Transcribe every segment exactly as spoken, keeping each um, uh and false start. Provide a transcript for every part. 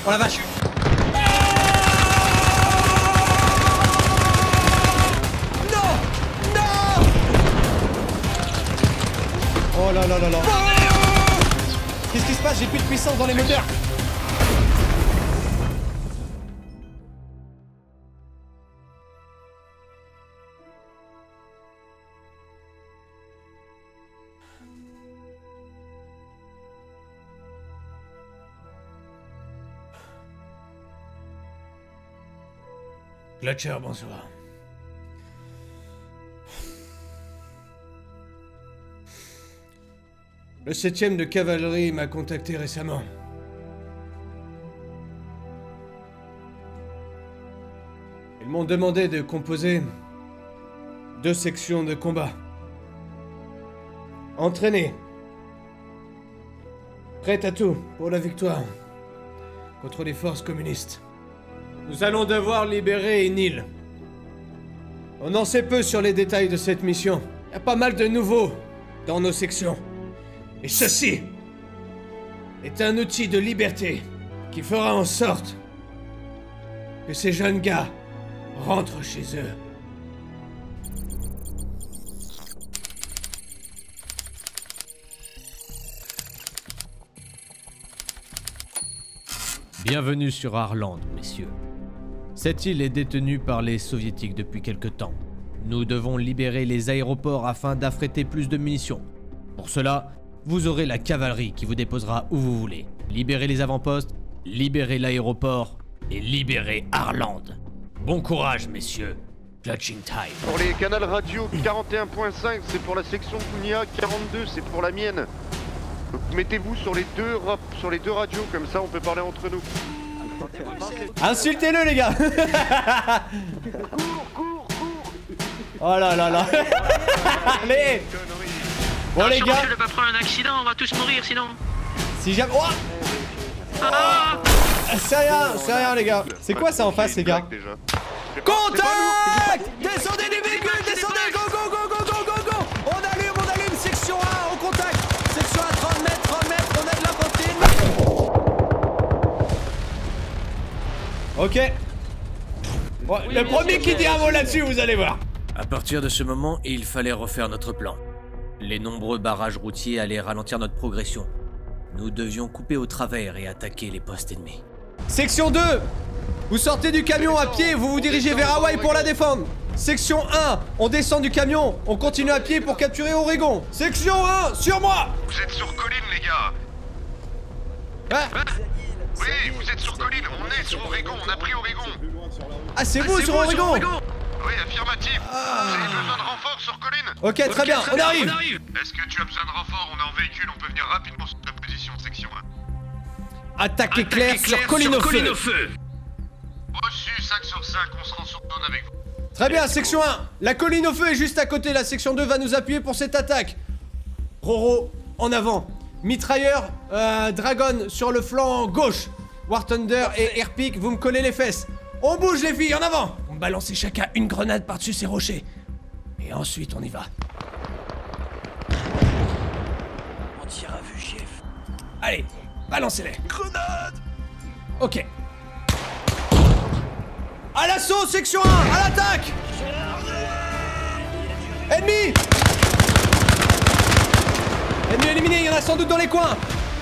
Oh la vache. Non. Non. Oh là là là là. Qu'est-ce qui se passe? J'ai plus de puissance dans les moteurs. Glutcher, bonsoir. Le septième de cavalerie m'a contacté récemment. Ils m'ont demandé de composer deux sections de combat. Entraînées. Prêtes à tout pour la victoire contre les forces communistes. Nous allons devoir libérer une île. On en sait peu sur les détails de cette mission. Il y a pas mal de nouveaux dans nos sections. Et ceci est un outil de liberté qui fera en sorte que ces jeunes gars rentrent chez eux. Bienvenue sur Arland, messieurs. Cette île est détenue par les soviétiques depuis quelque temps. Nous devons libérer les aéroports afin d'affréter plus de munitions. Pour cela, vous aurez la cavalerie qui vous déposera où vous voulez. Libérez les avant-postes, libérez l'aéroport et libérez Arland. Bon courage, messieurs. Clutching time. Pour les canals radio quarante et un point cinq, c'est pour la section Kounia, quarante-deux, c'est pour la mienne. Donc mettez-vous sur les deux rap sur les deux radios, comme ça on peut parler entre nous. Insultez-le, les gars. Cours, cours, cours. Oh là là là. Allez. Bon, les gars. Je vais pas prendre un accident, on va tous mourir sinon. Si jamais. Oh ah c'est rien, c'est rien, les gars. C'est quoi ça en face, les gars? Contact. Descendez des véhicules, descendez. Go, go, go, go, go, go, go. On allume, on allume. Section un, au contact. Section un, trente mètres, trente mètres. On a de l'infantile. Ok. Bon, oui, le premier qui dit un mot là-dessus, vous allez voir. À partir de ce moment, il fallait refaire notre plan. Les nombreux barrages routiers allaient ralentir notre progression. Nous devions couper au travers et attaquer les postes ennemis. Section deux. Vous sortez du camion à pied, vous vous dirigez vers Hawaï pour la défendre. Section un, on descend du camion, on continue à pied pour capturer Oregon. Section un, sur moi. Vous êtes sur colline, les gars. Ah, Oui, vous êtes sur colline, on est sur Oregon, on a pris Oregon. ah c'est vous sur Oregon. Oui, affirmatif. Ah. Vous avez besoin de renfort sur colline? Ok, très Ok, bien, très on bien, arrive. on arrive. Est-ce que tu as besoin de renfort? On est en véhicule, on peut venir rapidement sur ta position, section un. Attaque Attaque éclair sur colline au feu. feu. Reçu, cinq sur cinq, on se rend sur zone avec vous. Très bien, section un. La colline au feu est juste à côté, la section deux va nous appuyer pour cette attaque. Roro, en avant. Mitrailleur, euh, Dragon sur le flanc gauche. War Thunder et Airpick, vous me collez les fesses. On bouge les filles, en avant. On balance chacun une grenade par-dessus ces rochers. Et ensuite, on y va. On tire à vue, chef. Allez, balancez-les. Grenade. Ok. À l'assaut, section un, à l'attaque. Ennemi. Ennemi éliminé, il y en a sans doute dans les coins.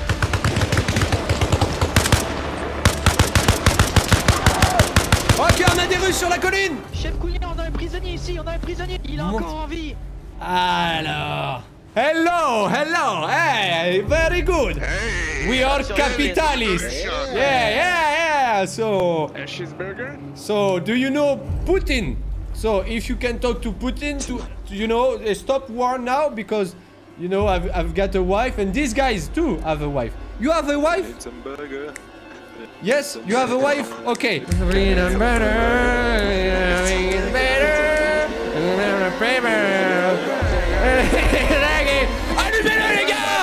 Ok, on a des Russes sur la colline. Chef Kounia, on a un prisonnier ici, on a un prisonnier. Il a Monte. encore envie. Alors... Hello, hello, hey, very good. Hey. We are capitalists. Yeah, yeah, yeah. So, A cheeseburger? so do you know Putin? So if you can talk to Putin to, to you know, uh, stop war now because, you know, I've, I've got a wife and these guys too have a wife. You have a wife? It's a burger. Yes, you have a wife? Okay. Freedom better, better, allumez-le, les gars!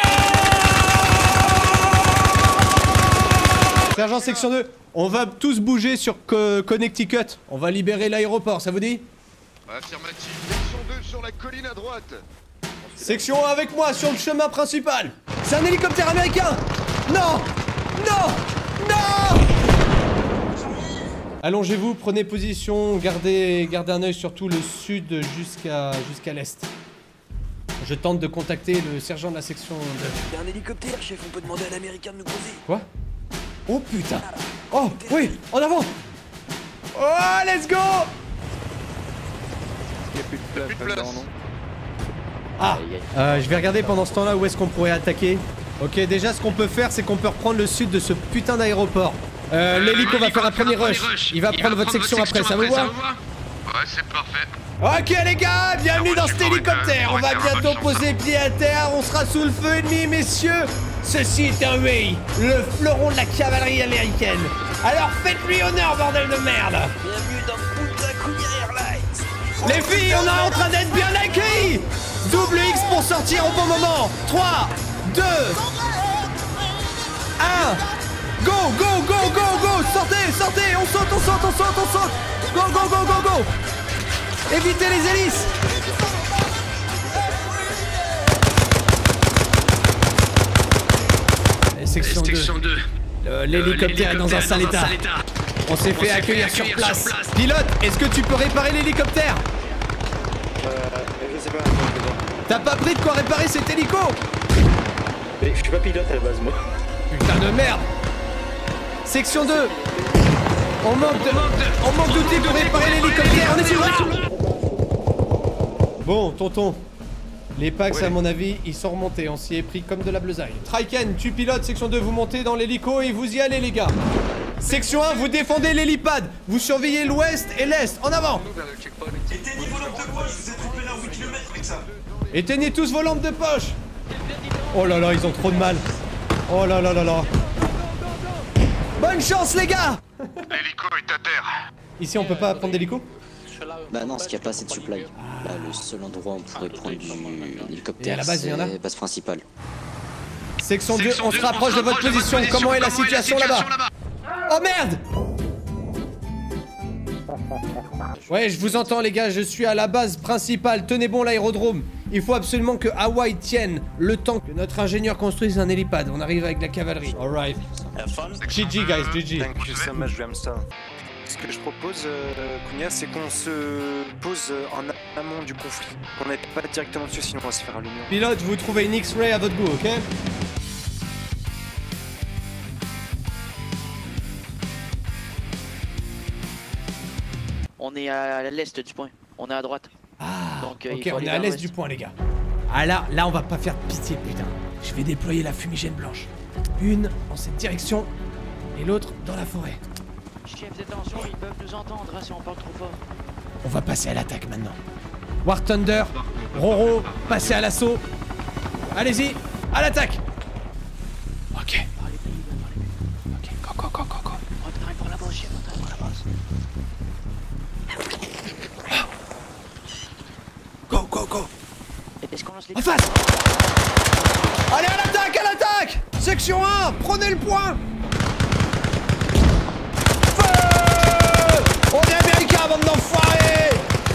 Sergent section deux, on va tous bouger sur Co Connecticut. On va libérer l'aéroport, ça vous dit? Affirmatif. Section deux sur la colline à droite. Section un avec moi sur le chemin principal. C'est un hélicoptère américain. Non, non, Non! Allongez-vous, prenez position, gardez, gardez un œil sur tout le sud jusqu'à jusqu'à l'est. Je tente de contacter le sergent de la section de... Il y a un hélicoptère, chef, on peut demander à l'américain de nous poser. Quoi? Oh putain! Oh oui! En avant! Oh let's go! Il y a plus de place. Ah! Euh, je vais regarder pendant ce temps-là où est-ce qu'on pourrait attaquer. Ok, déjà ce qu'on peut faire, c'est qu'on peut reprendre le sud de ce putain d'aéroport. Euh, l'hélico va faire un premier rush. Il va prendre votre section après, ça vous va? Ouais, c'est parfait. Ok les gars, bienvenue dans cet hélicoptère. On va bientôt poser pied à terre, on sera sous le feu ennemi, messieurs. Ceci est un Ray, le fleuron de la cavalerie américaine. Alors faites-lui honneur, bordel de merde. Bienvenue dans Punta Cuna Airlines. Les filles, on est en train d'être bien accueillis. Double X pour sortir au bon moment. trois, deux, un. Go, go, go, go, go. Sortez, sortez, on saute, on saute, on saute, on saute. Go, go, go, go, go. Évitez les hélices. Et section deux. L'hélicoptère est dans un sale état. On s'est fait accueillir sur place. Pilote, est-ce que tu peux réparer l'hélicoptère? Euh, je sais pas. T'as pas pris de quoi réparer cet hélico? Mais je suis pas pilote à la base, moi. Putain de merde. Section deux. On manque de... On manque d'outils pour réparer l'hélicoptère. On est sur là. Bon, tonton. Les packs, Ouais. à mon avis, ils sont remontés. On s'y est pris comme de la bleusaille. Triken, tu pilotes. Section deux, vous montez dans l'hélico et vous y allez, les gars. Section un, vous défendez l'hélipad. Vous surveillez l'ouest et l'est. En avant. Éteignez vos lampes de poche, je vous ai trompé là huit kilomètres avec ça. Éteignez tous vos lampes de poche. Oh là là, ils ont trop de mal. Oh là là là là. Bonne chance, les gars. L'hélico est à terre. Ici, on peut pas prendre d'hélico? Bah non, parce qu'il n'y a pas assez de supply. Là, le seul endroit où on pourrait prendre du hélicoptère, Et à la base, il y en a c'est base principale. Section deux, on se rapproche de votre position. Comment est la situation là-bas? Oh merde! Ouais, je vous entends les gars, je suis à la base principale. Tenez bon l'aérodrome. Il faut absolument que Hawaï tienne le temps que notre ingénieur construise un hélipad. On arrive avec la cavalerie. Alright. G G guys, G G. Thank you so much, Ramstar. Ce que je propose, euh, Cunha, c'est qu'on se pose euh, en amont du conflit. Qu'on n'aille pas directement dessus, sinon on va se faire allumer. Pilote, vous trouvez une X-ray à votre goût, ok? On est à l'est du point. On est à droite. Ah, Donc, euh, il ok, faut on aller est à vers l'est l'ouest. du point, les gars. Ah là, là, on va pas faire de pitié, putain. Je vais déployer la fumigène blanche. Une en cette direction et l'autre dans la forêt. Chef, attention, ils peuvent nous entendre hein, si on parle trop fort. On va passer à l'attaque maintenant. War Thunder, Roro, passez à l'assaut. Allez-y, à l'attaque. Ok. Ok, go, go, go, go, go. On travaille pour la base, chef, on travaille pour la base. Go, go, go. Est-ce qu'on lance les... En face. Allez, à l'attaque, à l'attaque. Section un, prenez le point. Feu. On est américain, bande d'enfoirés.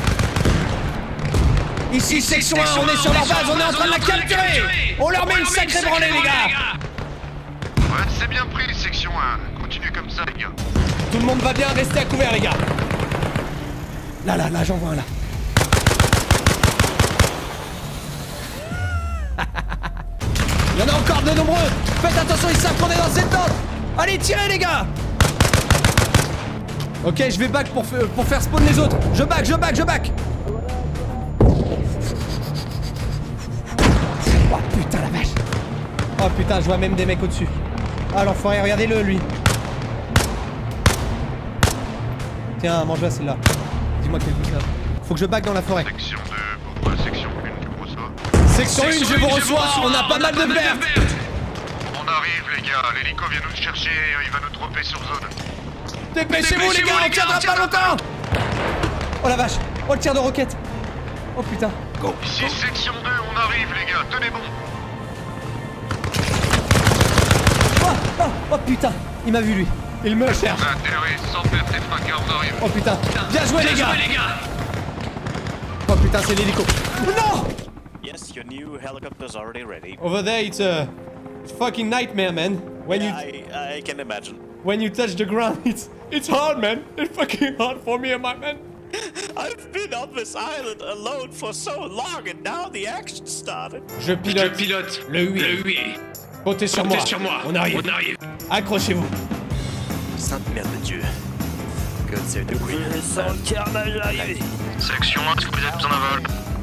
Ici, section un, on est sur leur base, on est en train de la capturer. On leur met une sacrée branlée, les gars. Ouais, c'est bien pris, section un. Continue comme ça, les gars. Tout le monde va bien, rester à couvert, les gars. Là, là, là, j'en vois un, là. Il y en a encore de nombreux. Faites attention, ils savent qu'on est dans cette tente. Allez, tirez, les gars. Ok, je vais back pour, pour faire spawn les autres. Je back, je back, je back. Oh putain, la vache. Oh putain, je vois même des mecs au-dessus. Ah, l'enfoiré, regardez-le, lui. Tiens, mange-la celle-là. Dis-moi quelle bouche là. Faut que je back dans la forêt. Section deux, pour section un, tu reçois. Section un, je vous reçois, on a pas mal de pertes. On arrive, les gars. L'hélico vient nous chercher, il va nous dropper sur zone. Dépêchez-vous, les gars, on tiendra pas longtemps. Oh la vache. Oh le tir de roquette. Oh putain. Go. Ici, section deux, on arrive, les gars. Tenez bon. Oh, oh, oh putain. Il m'a vu, lui. Il me cherche. On a atterri sans perdre tes fracas, on arrive. Oh putain. Bien joué, les gars. Oh putain, c'est l'hélico. Non. Yes, your new helicopter's already ready. Over there, it's a it's fucking nightmare, man. When you I, I can imagine. When you touch the ground, it's it's hard, man. It's fucking hard for me and my man. I've been on this island alone for so long and now the action started. Je pilote, Je pilote le huit. le huit. Comptez sur Comptez moi. sur moi. On arrive. On arrive. Accrochez-vous. Sainte mère de Dieu. God save the Queen. Je sens le carnage arriver. Section un, est-ce que vous êtes en vol?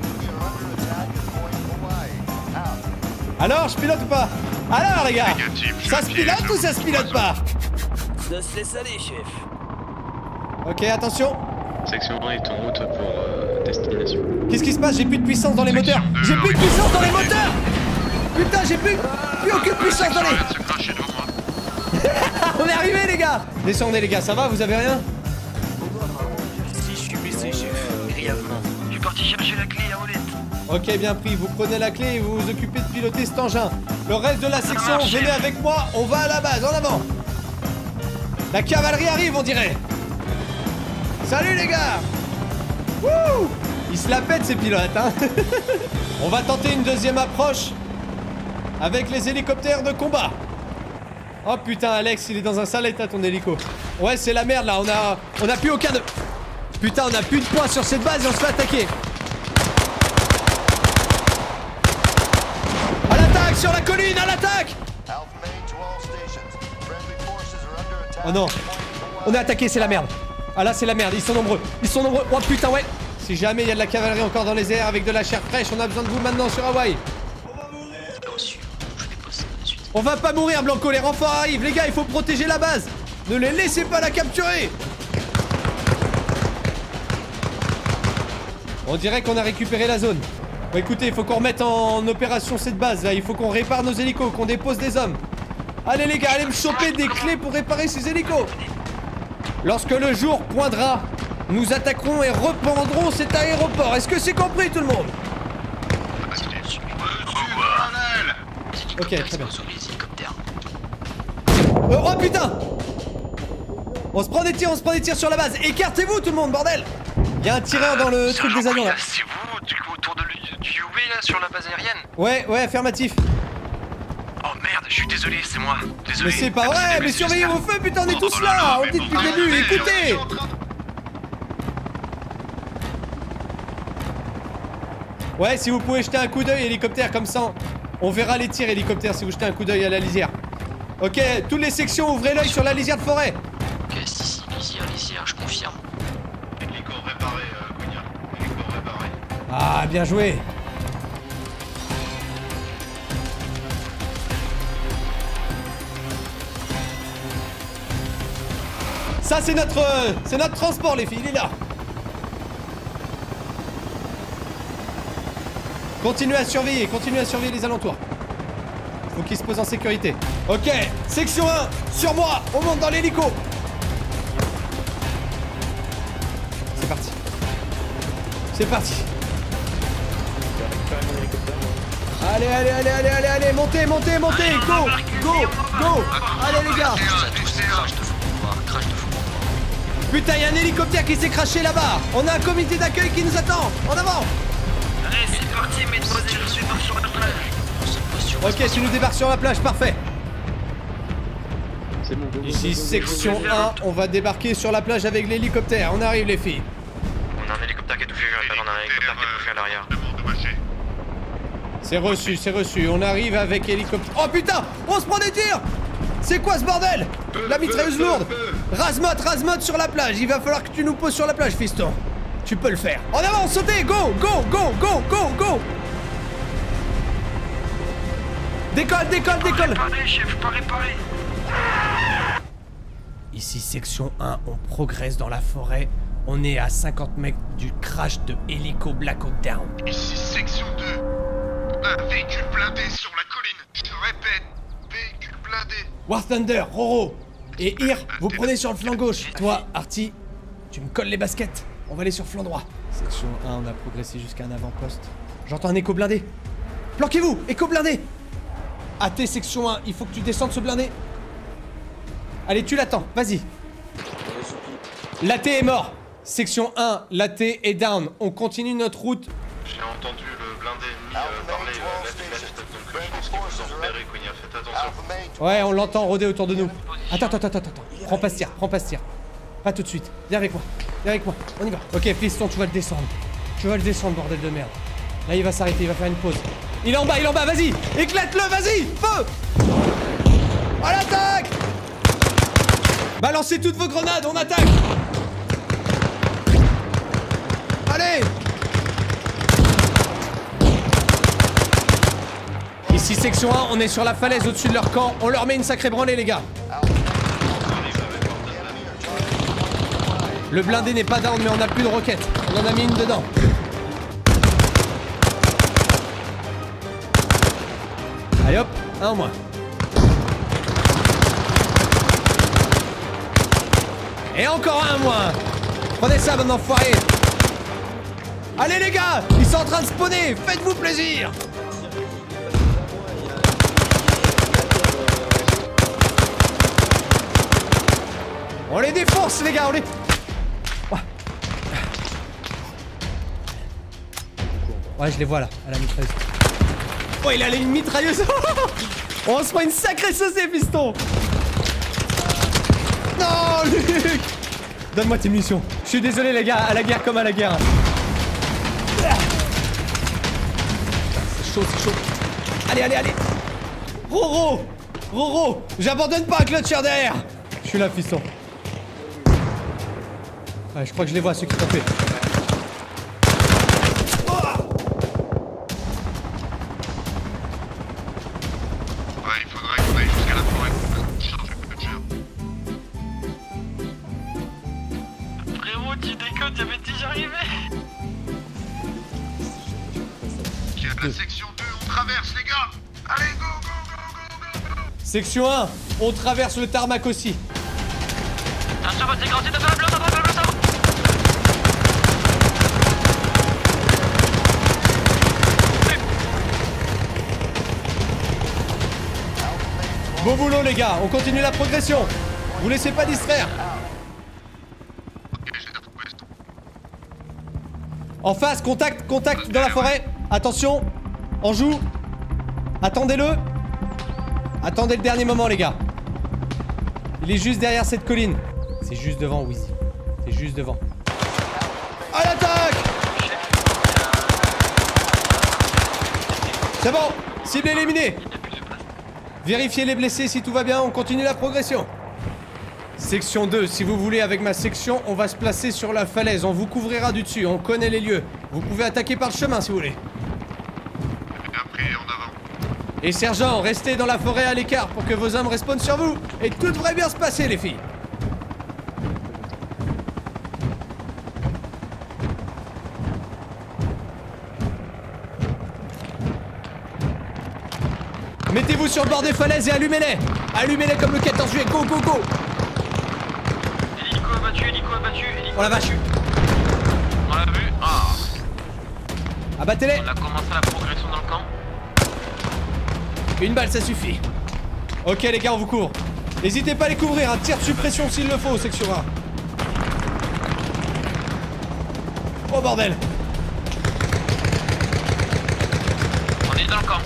Alors, je pilote ou pas? Alors, les gars, Négatif, je ça se pilote piège. ou ça se pilote pas? Ça se laisse aller, chef. Ok, attention. Section un est en route pour euh, destination. Qu'est-ce qui se passe? J'ai plus de puissance dans les moteurs. J'ai plus de puissance dans les moteurs. Putain, j'ai plus, plus aucune puissance dans les... Se cracher devant moi. On est arrivé, les gars. Descendez, les gars, ça va? Vous avez rien? Si, je suis blessé, chef. Grièvement. Je suis parti chercher la clé à Olette. Ok, bien pris. Vous prenez la clé et vous vous occupez de piloter cet engin. Le reste de la section, venez avec moi. On va à la base, en avant. La cavalerie arrive, on dirait. Salut, les gars. Wouh! Ils se la pètent, ces pilotes, hein. On va tenter une deuxième approche avec les hélicoptères de combat. Oh putain, Alex, il est dans un sale état, ton hélico. Ouais, c'est la merde, là. On a, on a plus aucun de... Putain, on a plus de points sur cette base et on se fait attaquer. À l'attaque, sur la colline, à l'attaque. Oh non. On est attaqué, c'est la merde. Ah là, c'est la merde, ils sont nombreux. Ils sont nombreux. Oh putain, ouais. Si jamais il y a de la cavalerie encore dans les airs avec de la chair fraîche, on a besoin de vous maintenant sur Hawaï. On va pas mourir, Blanco, les renforts arrivent. Les gars, il faut protéger la base. Ne les laissez pas la capturer. On dirait qu'on a récupéré la zone. Bon, écoutez, il faut qu'on remette en opération cette base là. Il faut qu'on répare nos hélicos, qu'on dépose des hommes. Allez les gars, allez me choper des clés pour réparer ces hélicos. Lorsque le jour poindra, nous attaquerons et reprendrons cet aéroport. Est-ce que c'est compris tout le monde? Ok, très bien. Euh, oh putain! On se prend des tirs, on se prend des tirs sur la base. Écartez-vous tout le monde, bordel! Il y a un tireur dans le truc des avions là. C'est vous, du coup, autour de l'U- du U V là, sur la base aérienne? Ouais, ouais, affirmatif. Oh merde, je suis désolé, c'est moi. Désolé. Mais c'est pas vrai, mais surveillez vos feux, putain, on est tous là! On dit depuis le début, écoutez! Ouais, si vous pouvez jeter un coup d'œil hélicoptère comme ça, on verra les tirs hélicoptères si vous jetez un coup d'œil à la lisière. Ok, toutes les sections, ouvrez l'œil sur la lisière de forêt. Ok, si, si, lisière, lisière, je confirme. Hélico réparé, euh, Cognac. Hélico réparé. Ah, bien joué. Ça, c'est notre, euh, c'est notre transport, les filles, il est là. Continuez à surveiller, continuez à surveiller les alentours. Faut qu'ils se posent en sécurité. Ok, section un, sur moi, on monte dans l'hélico. C'est parti. C'est parti. Allez, allez, allez, allez, allez, allez, montez, montez, montez, go, go, go. Allez les gars. Putain, il y a un hélicoptère qui s'est craché là-bas. On a un comité d'accueil qui nous attend. En avant. Allez, c'est parti, mesdemoiselles, je suis parti sur la plage. Ok, tu nous débarques sur la plage, parfait. Ici, section un, on va débarquer sur la plage avec l'hélicoptère. On arrive, les filles. On a un hélicoptère qui est touché, je répète, on a un hélicoptère qui est touché à l'arrière. C'est reçu, c'est reçu. On arrive avec hélicoptère. Oh putain, on se prend des tirs. C'est quoi ce bordel? La mitrailleuse lourde. Razmot, Razmot sur la plage. Il va falloir que tu nous poses sur la plage, fiston. Tu peux le faire. En avant, sautez, go, go, go, go, go, go. Décolle, décolle, décolle. Réparé, chef, pas réparé. Ici, section un, on progresse dans la forêt. On est à cinquante mètres du crash de hélico Blackout Down. Ici, section deux. Un véhicule blindé sur la colline. Je répète, véhicule blindé. War Thunder, Roro et Ir, vous prenez sur le flanc gauche. Toi, Arty, tu me colles les baskets. On va aller sur flanc droit. Section un, on a progressé jusqu'à un avant-poste. J'entends un écho blindé. Planquez-vous, écho blindé. A T section un, il faut que tu descendes ce blindé. Allez, tu l'attends, vas-y. L'A T est mort. Section un, l'A T est down. On continue notre route. J'ai entendu le blindé ennemi euh, parler euh, left left, donc euh, je pense qu'il vous en repérez, Cognac, faites attention. Ouais, on l'entend rôder autour de nous. Attends, attends, attends, attends. Prends pas ce tir, prends pas ce tir. Pas tout de suite. Viens avec moi. Viens avec moi. On y va. Ok, fiston, tu vas le descendre. Tu vas le descendre, bordel de merde. Là, il va s'arrêter, il va faire une pause. Il est en bas, il est en bas, vas-y. Éclate-le, vas-y. Feu. À l'attaque. Balancez toutes vos grenades, on attaque. Allez. Ici, section un, on est sur la falaise au-dessus de leur camp. On leur met une sacrée branlée, les gars. Le blindé n'est pas down, mais on a plus de roquettes. On en a mis une dedans. Allez hop, un en moins. Et encore un en moins. Prenez ça, bon enfoiré. Allez les gars, ils sont en train de spawner. Faites-vous plaisir. On les défonce les gars, on les... Ouais, je les vois là, à la mitrailleuse. Oh, il a une mitrailleuse. On se prend une sacrée saucée, fiston. Non, Luc. Donne-moi tes munitions. Je suis désolé, les gars, à la guerre comme à la guerre. C'est chaud, c'est chaud. Allez, allez, allez. Roro, Roro, j'abandonne pas, Clutcher derrière. Je suis là, fiston. Ouais, je crois que je les vois, ceux qui t'ont fait. Section deux, on traverse les gars. Allez, go, go, go, go, go, go. Section un, on traverse le tarmac aussi. Attention, votre séquence, t'as pas le blanc, t'as pas le blanc, Bon boulot les gars, on continue la progression. Vous laissez pas distraire. En face, contact, contact dans la forêt. Attention, on joue. Attendez-le. Attendez le dernier moment, les gars. Il est juste derrière cette colline. C'est juste devant, Wheezy. C'est juste devant. À l'attaque! C'est bon, cible éliminée. Vérifiez les blessés si tout va bien, on continue la progression. Section deux, si vous voulez, avec ma section, on va se placer sur la falaise. On vous couvrira du dessus, on connaît les lieux. Vous pouvez attaquer par le chemin si vous voulez. Et sergent, restez dans la forêt à l'écart pour que vos hommes respawnent sur vous. Et tout devrait bien se passer, les filles. Mettez-vous sur le bord des falaises et allumez-les. Allumez-les comme le quatorze juillet, go, go, go. Hélico abattu, hélico abattu, hélico On l'a vache. On l'a vu. Ah. Abattez-les. On a commencé la progression dans le camp. Une balle, ça suffit. Ok, les gars, on vous couvre. N'hésitez pas à les couvrir, un tir de suppression s'il le faut, section un. Oh bordel. On est dans le camp.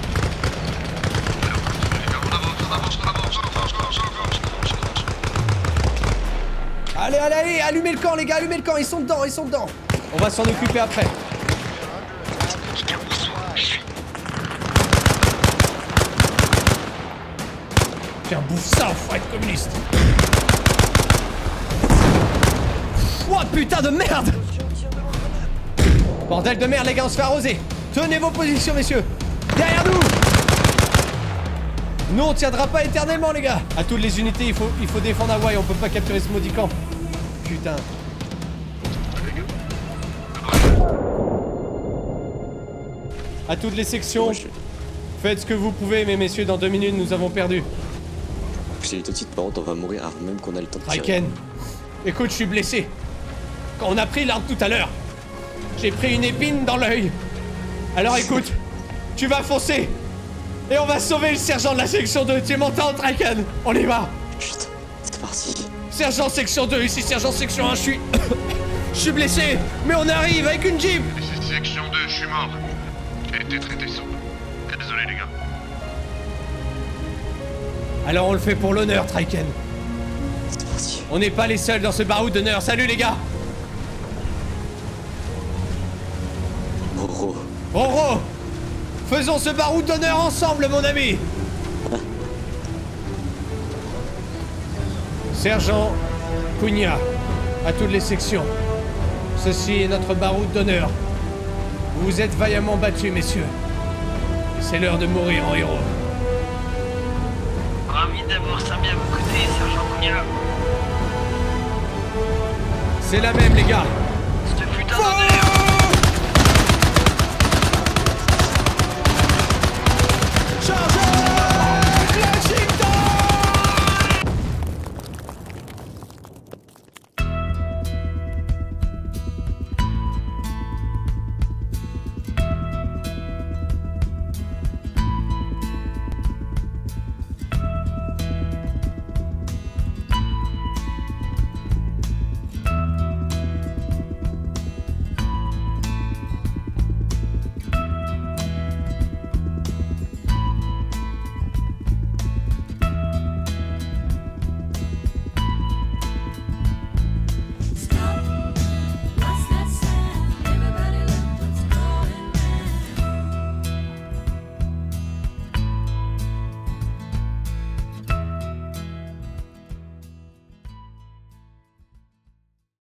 Allez, allez, allez, allumez le camp, les gars, allumez le camp, ils sont dedans, ils sont dedans. On va s'en occuper après. Tiens, bouffe ça, enfoiré de communiste. Oh putain de merde. Bordel de merde, les gars, on se fait arroser. Tenez vos positions, messieurs. Derrière nous. Nous, on tiendra pas éternellement, les gars. À toutes les unités, il faut, il faut défendre Hawaï, on peut pas capturer ce maudit camp. Putain. À toutes les sections, faites ce que vous pouvez, mais messieurs, dans deux minutes, nous avons perdu. J'ai les petites paroles, on va mourir avant même qu'on a le temps de tirer. Raiken, écoute, je suis blessé. Quand on a pris l'arme tout à l'heure, j'ai pris une épine dans l'œil. Alors écoute, tu vas foncer. Et on va sauver le sergent de la section deux. Tu m'entends, Raiken? On y va. Putain, c'est parti. Sergent section deux, ici sergent section un, je suis... Je suis blessé, mais on arrive avec une jeep. Ici section deux, je suis mort. J'ai été traité sous. Désolé les gars. Alors on le fait pour l'honneur, Traiken. C'est parti. On n'est pas les seuls dans ce baroud d'honneur. Salut les gars. Roro. Roro, faisons ce baroud d'honneur ensemble, mon ami. Sergent Cunha, à toutes les sections. Ceci est notre baroud d'honneur. Vous vous êtes vaillamment battus, messieurs. Et c'est l'heure de mourir en héros. Ravi d'avoir servi à vos côtés, Sergent Cunha. C'est la même, les gars. Ce putain d'honneur. Charge!